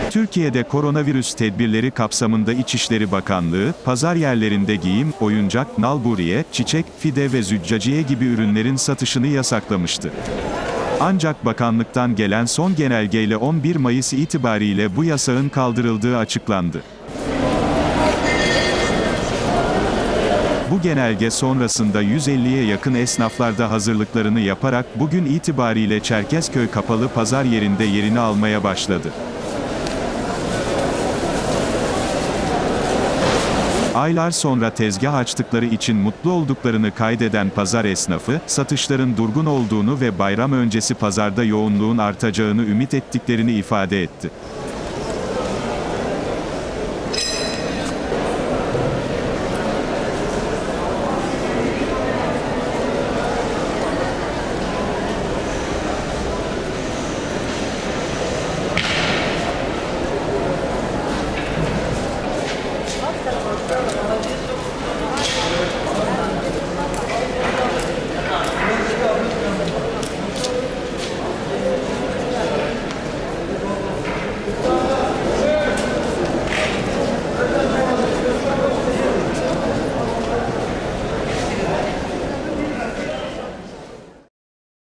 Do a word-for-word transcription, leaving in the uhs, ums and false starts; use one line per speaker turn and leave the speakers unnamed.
Türkiye'de koronavirüs tedbirleri kapsamında İçişleri Bakanlığı, pazar yerlerinde giyim, oyuncak, nalburiye, çiçek, fide ve züccaciye gibi ürünlerin satışını yasaklamıştı. Ancak bakanlıktan gelen son genelgeyle on bir Mayıs itibariyle bu yasağın kaldırıldığı açıklandı. Bu genelge sonrasında yüz elliye yakın esnaflarda hazırlıklarını yaparak bugün itibariyle Çerkezköy kapalı pazar yerinde yerini almaya başladı. Aylar sonra tezgah açtıkları için mutlu olduklarını kaydeden pazar esnafı, satışların durgun olduğunu ve bayram öncesi pazarda yoğunluğun artacağını ümit ettiklerini ifade etti.